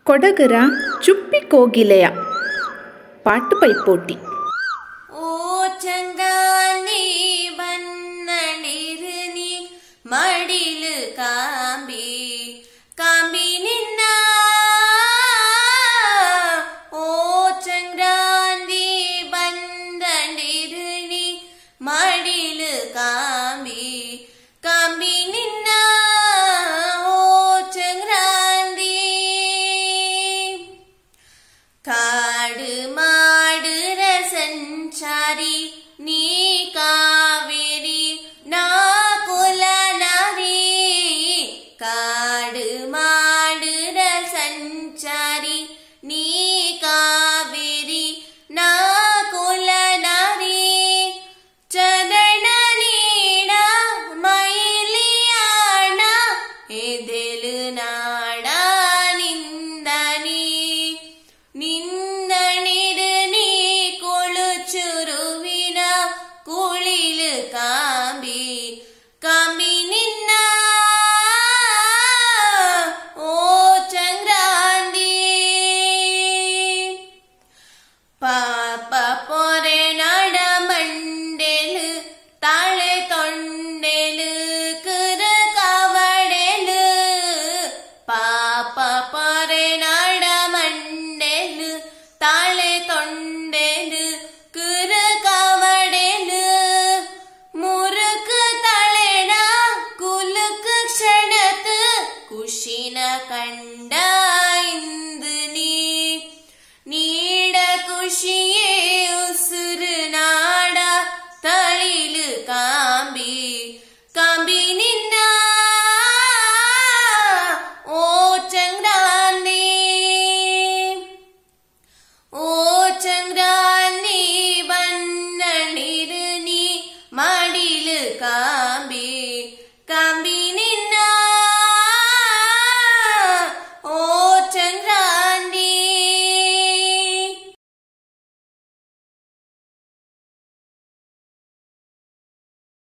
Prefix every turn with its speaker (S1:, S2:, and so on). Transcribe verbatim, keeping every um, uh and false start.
S1: ಕೊಡಗರ ಚುಪ್ಪಿ ಕೋಗಿಲೆಯ ಪಾಟು ಪೈಪೋಟಿ.
S2: ಓ ಚಂಗಾನಿ ಬನ್ನಡಿರುನಿ ಮಡಿಲು ಕಾಂಬಿ ಕಾಂಬಿ ನಿನ್ನ ಓ ಚಂಗ್ರಾಂದಿ ಬಂದಂಡಿರುನಿ ಮಡಿಲು ಕಾಂಬಿ ಕಾಂಬಿ ನಿನ್ನ ಕಾಡು ಮಾಡುರ ಸಂಚಾರಿ ನೀ ಕಾವೇರಿ ನಾ ಕುಲನಾರಿ ಕಾಡು ಮಾಡುರ ಸಂಚಾರಿ ನೀ ಕಾವೇರಿ ನಾ ಕುಲನಾರಿ ಚದಣ ನೀಡ ಮೈಲಿಯಾಣ ಎದೆಲು ನಾಡ ನಿನ್ನಣಿರು ನೀ ಕೊಳುಚುರುವಿನ ಕುಳಿಲು ಕಾಂಬಿ ಕಾಂಬಿ ನಿನ್ನ ಓ ಚಂಗ್ರಾಂದಿ ಪಾಪ ಪೊರೆ ನಡ ಮಂಡೆಲು ತಾಳೆ ತೊಂಡೆಲು ಕುರ ಕಾವಡೆಲು ಪಾಪ ಪೊರೆ ನಡ ಮಂಡೆಲು ತಾಳೆ ತೊಂಡೆಲು ಕುರ ಕಾವಡೆಲು ಮುರುಕು ತಳೆನ ಕುಲುಕು ಕ್ಷಣತ್ ಕುಶಿನ ಕಂಡ